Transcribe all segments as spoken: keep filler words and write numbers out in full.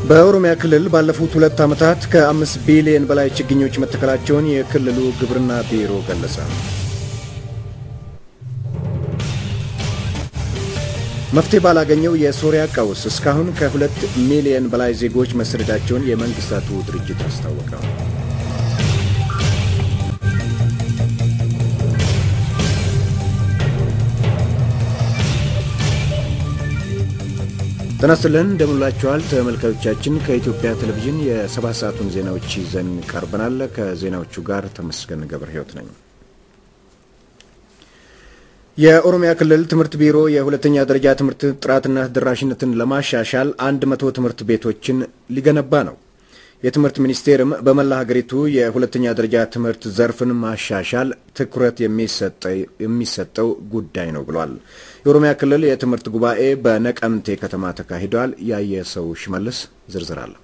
በኦሮሚያ ክልል ባለፉት ሁለት ዓመታት ከአምስት ቢሊዮን በላይ ችግኞች መተከላቸውን የክልሉ ግብርና ቢሮ ገለጸ። መፍትሄ ባላገኘው የሶሪያ ቀውስ እስካሁን ከሁለት ሚሊዮን በላይ ዜጎች መሰደዳቸውን የመንግስታቱ ድርጅት አስታወቀ። ተናስተለን እንደምላችኋል ተመልካቾቻችን ከኢትዮጵያ ቴሌቪዥን የሰባት ሰዓቱን ዜናዎች ይዘን ቀርበናል። ከዜናዎቹ ጋር ተመስገን ገብረ ሕይወት ነኝ። የኦሮሚያ ክልል ትምህርት ቢሮ የሁለተኛ ደረጃ ትምህርት ጥራትና ተደራሽነትን ለማሻሻል መቶ ትምህርት ቤቶችን ሊገነባ ነው። የትምህርት ሚኒስቴርም በመላ ሀገሪቱ የሁለተኛ ደረጃ ትምህርት ዘርፍን ማሻሻል ትኩረት የሚሰጠው ጉዳይ ነው ብሏል። የኦሮሚያ ክልል የትምህርት ጉባኤ በነቀምቴ ከተማ ተካሂዷል። ያየሰው ሽመልስ ዝርዝር አለ።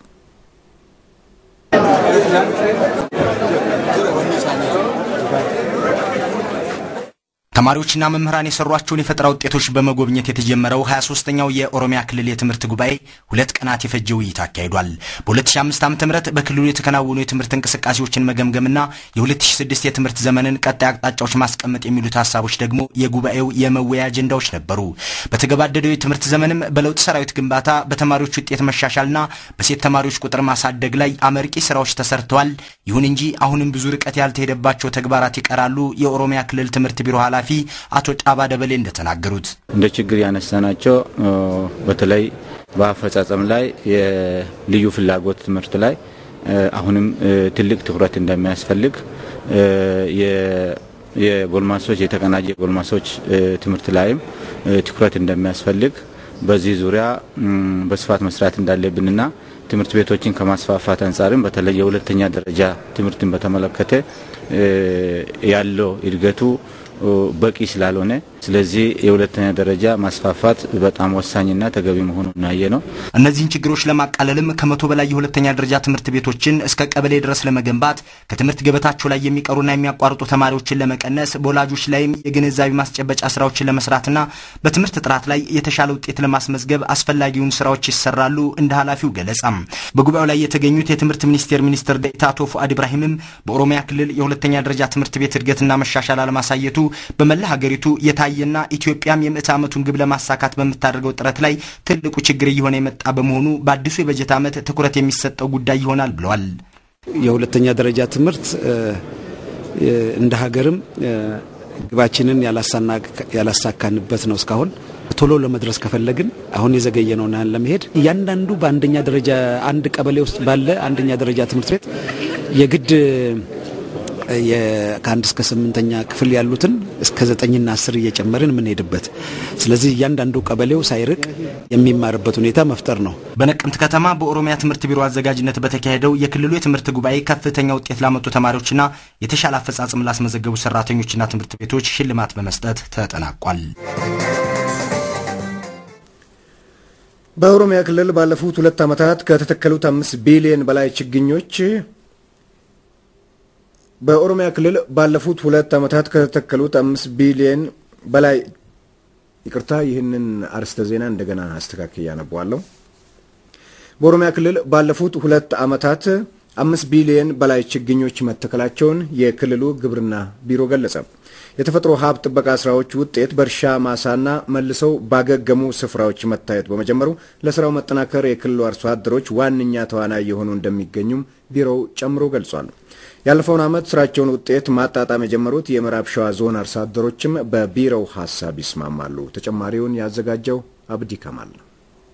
ተማሪዎችና መምህራን የሰሯቸውን የፈጠራ ውጤቶች በመጎብኘት የተጀመረው ሃያ ሶስተኛው የኦሮሚያ ክልል የትምህርት ጉባኤ ሁለት ቀናት የፈጀ ውይይት አካሂዷል። በ2005 ዓ.ም በክልሉ የተከናወኑ የትምህርት እንቅስቃሴዎችን መገምገምና የ2006 የትምህርት ዘመንን ቀጣይ አቅጣጫዎች ማስቀመጥ የሚሉት ሐሳቦች ደግሞ የጉባኤው የመወያያ አጀንዳዎች ነበሩ። በተገባደደው የትምህርት ዘመንም በለውጥ ሰራዊት ግንባታ፣ በተማሪዎች ውጤት መሻሻልና በሴት ተማሪዎች ቁጥር ማሳደግ ላይ አመርቂ ስራዎች ተሰርተዋል። ይሁን እንጂ አሁንም ብዙ ርቀት ያልተሄደባቸው ተግባራት ይቀራሉ። የኦሮሚያ ክልል ትምህርት ቢሮ ኃላፊ አቶ ጫባ ደበሌ እንደተናገሩት እንደ ችግር ያነሳናቸው በተለይ በአፈጻጸም ላይ የልዩ ፍላጎት ትምህርት ላይ አሁንም ትልቅ ትኩረት እንደሚያስፈልግ የጎልማሶች የተቀናጀ ጎልማሶች ትምህርት ላይም ትኩረት እንደሚያስፈልግ በዚህ ዙሪያ በስፋት መስራት እንዳለብንና ትምህርት ቤቶችን ከማስፋፋት አንፃርም በተለይ የሁለተኛ ደረጃ ትምህርትን በተመለከተ ያለው እድገቱ በቂ ስላልሆነ ስለዚህ የሁለተኛ ደረጃ ማስፋፋት በጣም ወሳኝና ተገቢ መሆኑን ያየነው። እነዚህን ችግሮች ለማቃለልም ከመቶ በላይ የሁለተኛ ደረጃ ትምህርት ቤቶችን እስከ ቀበሌ ድረስ ለመገንባት ከትምህርት ገበታቸው ላይ የሚቀሩና የሚያቋርጡ ተማሪዎችን ለመቀነስ በወላጆች ላይም የግንዛቤ ማስጨበጫ ስራዎችን ለመስራትና በትምህርት ጥራት ላይ የተሻለ ውጤት ለማስመዝገብ አስፈላጊውን ስራዎች ይሰራሉ እንደ ኃላፊው ገለጻም። በጉባኤው ላይ የተገኙት የትምህርት ሚኒስቴር ሚኒስትር ዴኤታ አቶ ፉአድ ኢብራሂምም በኦሮሚያ ክልል የሁለተኛ ደረጃ ትምህርት ቤት እድገትና መሻሻል አለማሳየቱ በመላ ሀገሪቱ የታየና ኢትዮጵያም የምዕተ ዓመቱን ግብ ለማሳካት በመታደርገው ጥረት ላይ ትልቁ ችግር እየሆነ የመጣ በመሆኑ በአዲሱ የበጀት ዓመት ትኩረት የሚሰጠው ጉዳይ ይሆናል ብለዋል። የሁለተኛ ደረጃ ትምህርት እንደ ሀገርም ግባችንን ያላሳካንበት ነው። እስካሁን ቶሎ ለመድረስ ከፈለግን አሁን የዘገየነውና ለመሄድ እያንዳንዱ በአንደኛ ደረጃ አንድ ቀበሌ ውስጥ ባለ አንደኛ ደረጃ ትምህርት ቤት የግድ የካንድ እስከ ስምንተኛ ክፍል ያሉትን እስከ ዘጠኝና አስር እየጨመርን ምን ሄድበት ስለዚህ እያንዳንዱ ቀበሌው ሳይርቅ የሚማርበት ሁኔታ መፍጠር ነው። በነቀምት ከተማ በኦሮሚያ ትምህርት ቢሮ አዘጋጅነት በተካሄደው የክልሉ የትምህርት ጉባኤ ከፍተኛ ውጤት ላመጡ ተማሪዎችና የተሻለ አፈጻጸም ላስመዘገቡ ሰራተኞችና ትምህርት ቤቶች ሽልማት በመስጠት ተጠናቋል። በኦሮሚያ ክልል ባለፉት ሁለት ዓመታት ከተተከሉት አምስት ቢሊዮን በላይ ችግኞች በኦሮሚያ ክልል ባለፉት ሁለት ዓመታት ከተተከሉት አምስት ቢሊዮን በላይ ይቅርታ ይህንን አርስተ ዜና እንደገና አስተካክዬ አነባዋለሁ። በኦሮሚያ ክልል ባለፉት ሁለት ዓመታት አምስት ቢሊዮን በላይ ችግኞች መተከላቸውን የክልሉ ግብርና ቢሮ ገለጸ። የተፈጥሮ ሀብት ጥበቃ ስራዎች ውጤት በእርሻ ማሳና መልሰው ባገገሙ ስፍራዎች መታየት በመጀመሩ ለስራው መጠናከር የክልሉ አርሶ አደሮች ዋነኛ ተዋናይ የሆኑ እንደሚገኙም ቢሮው ጨምሮ ገልጿል። ያለፈውን ዓመት ስራቸውን ውጤት ማጣጣም የጀመሩት የምዕራብ ሸዋ ዞን አርሶ አደሮችም በቢሮው ሐሳብ ይስማማሉ። ተጨማሪውን ያዘጋጀው አብዲ ከማል ነው።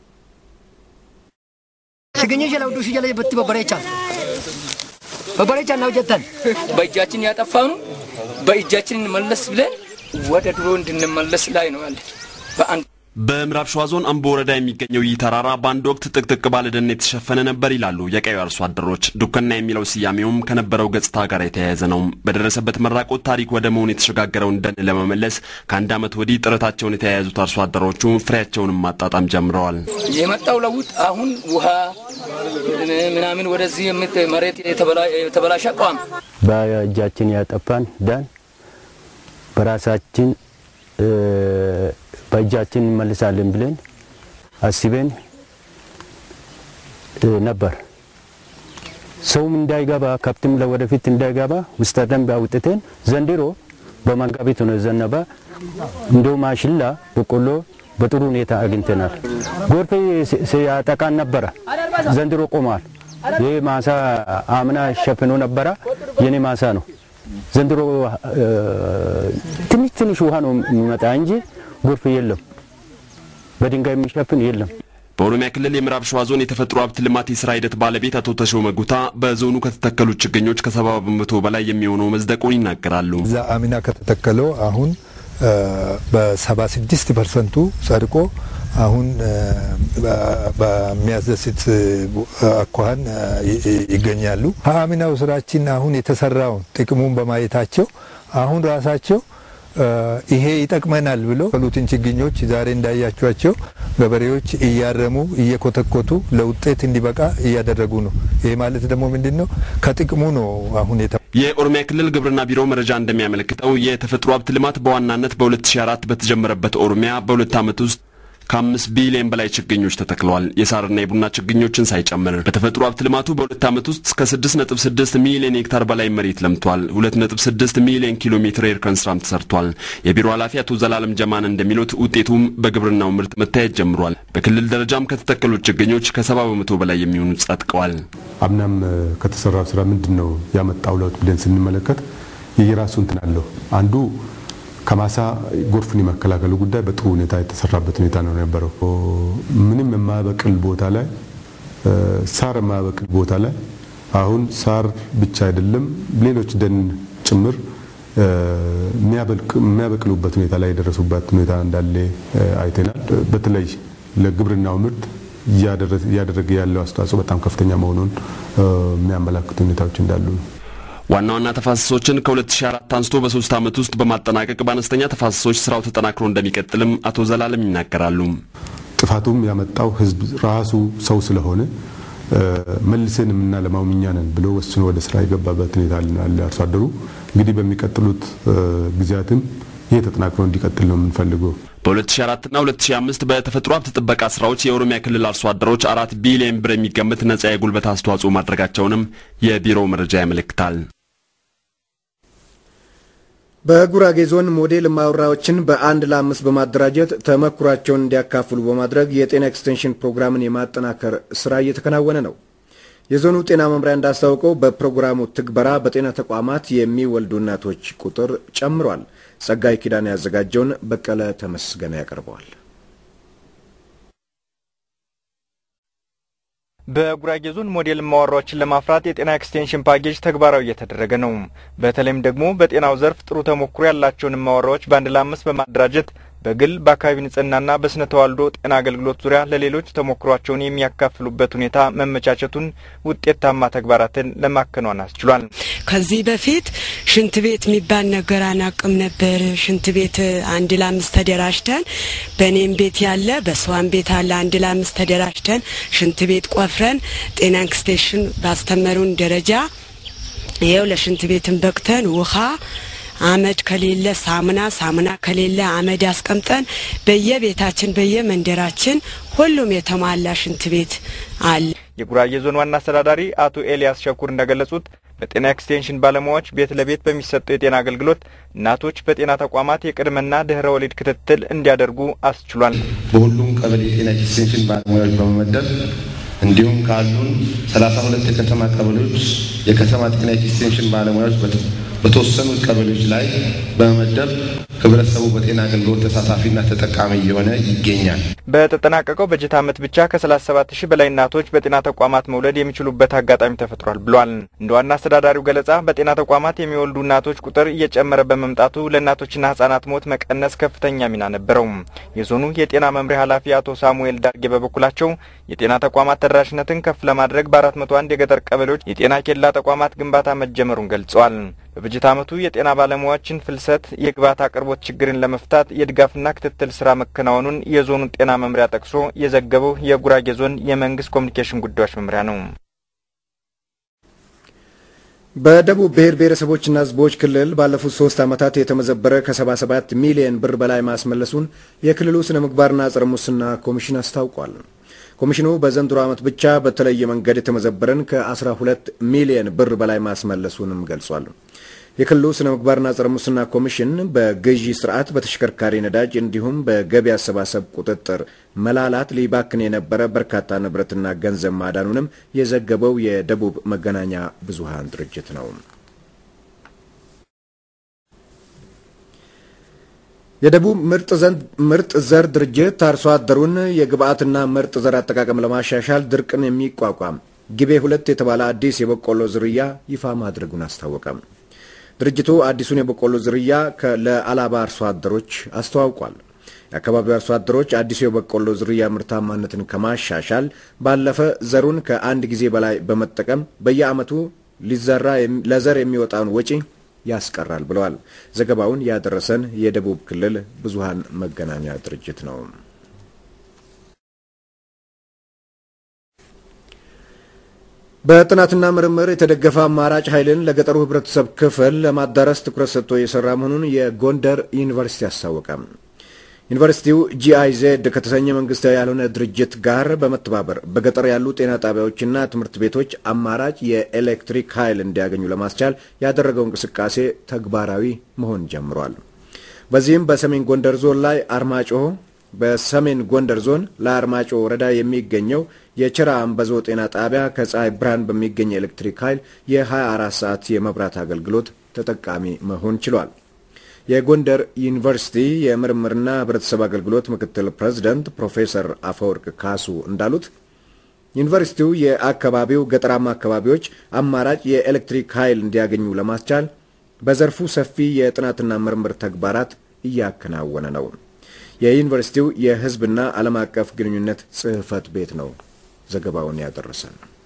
ችግኞች ለውዱ ሲጀለ በትይ በበሬቻ በበሬቻ ነው ጀተን በእጃችን ያጠፋኑ በእጃችን መለስ ብለን ወደ ድሮ እንድንመለስ ላይ ነው ያለ። በአንድ በምዕራብ ሸዋ ዞን አምቦ ወረዳ የሚገኘው ይህ ተራራ በአንድ ወቅት ጥቅጥቅ ባለ ደን የተሸፈነ ነበር ይላሉ የቀዩ አርሶ አደሮች። ዱከና የሚለው ስያሜውም ከነበረው ገጽታ ጋር የተያያዘ ነው። በደረሰበት መራቆት ታሪክ ወደ መሆን የተሸጋገረውን ደን ለመመለስ ከአንድ ዓመት ወዲህ ጥረታቸውን የተያያዙት አርሶ አደሮቹ ፍሬያቸውን ማጣጣም ጀምረዋል። የመጣው ለውጥ አሁን ውሃ ምናምን ወደዚህ መሬት የተበላሸ ቋም በእጃችን ያጠፋን ደን በራሳችን በእጃችን መልሳለን ብለን አስበን ነበር ሰውም እንዳይገባ ከብትም ለወደፊት እንዳይገባ ውስጥ ደንብ አውጥተን ዘንድሮ በመጋቢት ነው ዘነበ እንደው ማሽላ በቆሎ በጥሩ ሁኔታ አግኝተናል ጎርፍ ሲያጠቃን ነበር ዘንድሮ ቆሟል ይሄ ማሳ አምና ሸፍኖ ነበር የኔ ማሳ ነው ዘንድሮ ትንሽ ትንሽ ውሃ ነው የሚመጣ እንጂ ጎርፍ የለም በድንጋይ የሚሸፍን የለም በኦሮሚያ ክልል የምዕራብ ሸዋ ዞን የተፈጥሮ ሀብት ልማት የሥራ ሂደት ባለቤት አቶ ተሾመ ጉታ በዞኑ ከተተከሉ ችግኞች ከሰባ በመቶ በላይ የሚሆነው መዝደቁን ይናገራሉ እዛ አሚና ከተተከለው አሁን በ76 ፐርሰንት ጸድቆ አሁን በሚያስደስት አኳኋን ይገኛሉ አሚናው ስራችን አሁን የተሰራው ጥቅሙን በማየታቸው አሁን ራሳቸው ይሄ ይጠቅመናል ብሎ ሁሉትን ችግኞች ዛሬ እንዳያቻቸው ገበሬዎች እያረሙ እየኮተኮቱ ለውጤት እንዲበቃ እያደረጉ ነው ይሄ ማለት ደግሞ ምንድነው ከጥቅሙ ነው አሁን የኦሮሚያ ክልል ግብርና ቢሮ መረጃ እንደሚያመለክተው የተፈጥሮ ሀብት ልማት በዋናነት በ2004 በተጀመረበት ኦሮሚያ በሁለት ዓመት ውስጥ ከአምስት ቢሊዮን በላይ ችግኞች ተተክለዋል የሳርና የቡና ችግኞችን ሳይጨምር በተፈጥሮ ሀብት ልማቱ በሁለት ዓመት ውስጥ እስከ ስድስት ነጥብ ስድስት ሚሊዮን ሄክታር በላይ መሬት ለምቷል ሁለት ነጥብ ስድስት ሚሊዮን ኪሎ ሜትር የእርከን ስራም ተሰርቷል የቢሮ ኃላፊ አቶ ዘላለም ጀማን እንደሚሉት ውጤቱም በግብርናው ምርት መታየት ጀምሯል በክልል ደረጃም ከተተከሉ ችግኞች ከሰባ በመቶ በላይ የሚሆኑ ጸድቀዋል አምናም ከተሰራው ስራ ምንድነው ያመጣው ለውጥ ብለን ስንመለከት የራሱ እንትን አለው አንዱ ከማሳ ጎርፍን የመከላከሉ ጉዳይ በጥሩ ሁኔታ የተሰራበት ሁኔታ ነው የነበረው ምንም የማበቅል ቦታ ላይ ሳር የማበቅል ቦታ ላይ አሁን ሳር ብቻ አይደለም ሌሎች ደን ጭምር የሚያበቅሉበት ሁኔታ ላይ የደረሱበት ሁኔታ እንዳለ አይተናል በተለይ ለግብርናው ምርት ያደረገ ያለው አስተዋጽኦ በጣም ከፍተኛ መሆኑን የሚያመለክቱ ሁኔታዎች እንዳሉ ዋና ዋና ተፋሰሶችን ከ2004 አንስቶ በሶስት ዓመት ውስጥ በማጠናቀቅ በአነስተኛ ተፋሰሶች ስራው ተጠናክሮ እንደሚቀጥልም አቶ ዘላለም ይናገራሉ ጥፋቱም ያመጣው ህዝብ ራሱ ሰው ስለሆነ መልሰን ምናለማው ምኛነን ብሎ ወስኖ ወደ ስራ የገባበት ሁኔታ አለ አርሶ አደሩ እንግዲህ በሚቀጥሉት ጊዜያትም ይሄ ተጠናክሮ እንዲቀጥል ነው የምንፈልገው በ2004 እና ሁለት ሺህ አምስት በተፈጥሮ ሀብት ጥበቃ ስራዎች የኦሮሚያ ክልል አርሶ አደሮች አራት ቢሊዮን ብር የሚገመት ነፃ የጉልበት አስተዋጽኦ ማድረጋቸውንም የቢሮው መረጃ ያመለክታል በጉራጌ ዞን ሞዴል ማውራዎችን በአንድ ለአምስት በማደራጀት ተመክሯቸውን እንዲያካፍሉ በማድረግ የጤና ኤክስቴንሽን ፕሮግራምን የማጠናከር ስራ እየተከናወነ ነው የዞኑ ጤና መምሪያ እንዳስታወቀው በፕሮግራሙ ትግበራ በጤና ተቋማት የሚወልዱ እናቶች ቁጥር ጨምሯል ጸጋይ ኪዳን ያዘጋጀውን በቀለ ተመስገነ ያቀርበዋል በጉራጌ ዞን ሞዴል ማወራዎችን ለማፍራት የጤና ኤክስቴንሽን ፓኬጅ ተግባራዊ እየተደረገ ነው በተለይም ደግሞ በጤናው ዘርፍ ጥሩ ተሞክሮ ያላቸውን ማወራዎች በአንድ ለአምስት በማደራጀት በግል በአካባቢ ንጽህናና በስነ ተዋልዶ ጤና አገልግሎት ዙሪያ ለሌሎች ተሞክሯቸውን የሚያካፍሉበት ሁኔታ መመቻቸቱን ውጤታማ ተግባራትን ለማከናወን አስችሏል ከዚህ በፊት ሽንት ቤት የሚባል ነገር አናቅም ነበር ሽንት ቤት አንድ ለአምስት ተደራጅተን በኔም ቤት ያለ በሰዋን ቤት አለ አንድ ለአምስት ተደራጅተን ሽንት ቤት ቆፍረን ጤና ኤክስቴንሽን ባስተመሩን ደረጃ ይሄው ለሽንት ቤትን በቅተን ውሃ አመድ ከሌለ ሳሙና ሳሙና ከሌለ አመድ አስቀምጠን በየቤታችን በየመንደራችን ሁሉም የተሟላ ሽንት ቤት አለ የጉራጌ ዞን ዋና አስተዳዳሪ አቶ ኤልያስ ሸኩር እንደገለጹት በጤና ኤክስቴንሽን ባለሙያዎች ቤት ለቤት በሚሰጠው የጤና አገልግሎት እናቶች በጤና ተቋማት የቅድመና ድህረ ወሊድ ክትትል እንዲያደርጉ አስችሏል በሁሉም ቀበሌ የጤና ኤክስቴንሽን ባለሙያዎች በመመደብ እንዲሁም ካሉን ሰላሳ ሁለት የከተማ ቀበሌዎች የከተማ ጤና ኤክስቴንሽን ባለሙያዎች በተወሰኑ ቀበሌዎች ላይ በመመደብ ህብረተሰቡ በጤና አገልግሎት ተሳታፊና ተጠቃሚ የሆነ ይገኛል በተጠናቀቀው በጀት ዓመት ብቻ ከ37 ሺህ በላይ እናቶች በጤና ተቋማት መውለድ የሚችሉበት አጋጣሚ ተፈጥሯል ብሏል እንደ ዋና አስተዳዳሪው ገለጻ በጤና ተቋማት የሚወልዱ እናቶች ቁጥር እየጨመረ በመምጣቱ ለእናቶችና ህጻናት ሞት መቀነስ ከፍተኛ ሚና ነበረው የዞኑ የጤና መምሪያ ኃላፊ አቶ ሳሙኤል ዳርጌ በበኩላቸው የጤና ተቋማት ተደራሽነትን ከፍ ለማድረግ በአራት መቶ አንድ የገጠር ቀበሌዎች የጤና ኬላ ተቋማት ግንባታ መጀመሩን ገልጸዋል በበጀት ዓመቱ የጤና ባለሙያዎችን ፍልሰት የግብዓት አቅርቦት ችግርን ለመፍታት የድጋፍና ክትትል ስራ መከናወኑን የዞኑ ጤና መምሪያ ጠቅሶ የዘገበው የጉራጌ ዞን የመንግስት ኮሙኒኬሽን ጉዳዮች መምሪያ ነው በደቡብ ብሔር ብሔረሰቦችና ህዝቦች ክልል ባለፉት ሶስት ዓመታት የተመዘበረ ከ77 ሚሊዮን ብር በላይ ማስመለሱን የክልሉ ስነ ምግባርና ጸረ ሙስና ኮሚሽን አስታውቋል ኮሚሽኑ በዘንድሮ ዓመት ብቻ በተለየ መንገድ የተመዘበረን ከ12 ሚሊዮን ብር በላይ ማስመለሱንም ገልጿል። የክልሉ ስነ ምግባርና ጸረ ሙስና ኮሚሽን በግዢ ስርዓት በተሽከርካሪ ነዳጅ እንዲሁም በገቢ አሰባሰብ ቁጥጥር መላላት ሊባክን የነበረ በርካታ ንብረትና ገንዘብ ማዳኑንም የዘገበው የደቡብ መገናኛ ብዙሃን ድርጅት ነው። የደቡብ ምርጥ ዘር ድርጅት አርሶ አደሩን የግብአትና ምርጥ ዘር አጠቃቀም ለማሻሻል ድርቅን የሚቋቋም ግቤ ሁለት የተባለ አዲስ የበቆሎ ዝርያ ይፋ ማድረጉን አስታወቀ። ድርጅቱ አዲሱን የበቆሎ ዝርያ ለአላባ አርሶ አደሮች አስተዋውቋል። የአካባቢው አርሶ አደሮች አዲሱ የበቆሎ ዝርያ ምርታማነትን ከማሻሻል ባለፈ ዘሩን ከአንድ ጊዜ በላይ በመጠቀም በየዓመቱ ሊዘራ ለዘር የሚወጣውን ወጪ ያስቀራል ብለዋል። ዘገባውን ያደረሰን የደቡብ ክልል ብዙሃን መገናኛ ድርጅት ነው። በጥናትና ምርምር የተደገፈ አማራጭ ኃይልን ለገጠሩ ህብረተሰብ ክፍል ለማዳረስ ትኩረት ሰጥቶ የሰራ መሆኑን የጎንደር ዩኒቨርሲቲ አስታወቀ። ዩኒቨርሲቲው ጂአይዜድ ከተሰኘ መንግስታዊ ያልሆነ ድርጅት ጋር በመተባበር በገጠር ያሉ ጤና ጣቢያዎችና ትምህርት ቤቶች አማራጭ የኤሌክትሪክ ኃይል እንዲያገኙ ለማስቻል ያደረገው እንቅስቃሴ ተግባራዊ መሆን ጀምሯል። በዚህም በሰሜን ጎንደር ዞን ላይ አርማጭሆ በሰሜን ጎንደር ዞን ለአርማጭሆ ወረዳ የሚገኘው የቸራ አንበዞ ጤና ጣቢያ ከፀሐይ ብርሃን በሚገኝ ኤሌክትሪክ ኃይል የ24 ሰዓት የመብራት አገልግሎት ተጠቃሚ መሆን ችሏል። የጎንደር ዩኒቨርሲቲ የምርምርና ህብረተሰብ አገልግሎት ምክትል ፕሬዝዳንት ፕሮፌሰር አፈወርቅ ካሱ እንዳሉት ዩኒቨርሲቲው የአካባቢው ገጠራማ አካባቢዎች አማራጭ የኤሌክትሪክ ኃይል እንዲያገኙ ለማስቻል በዘርፉ ሰፊ የጥናትና ምርምር ተግባራት እያከናወነ ነው። የዩኒቨርሲቲው የህዝብና ዓለም አቀፍ ግንኙነት ጽህፈት ቤት ነው ዘገባውን ያደረሰን።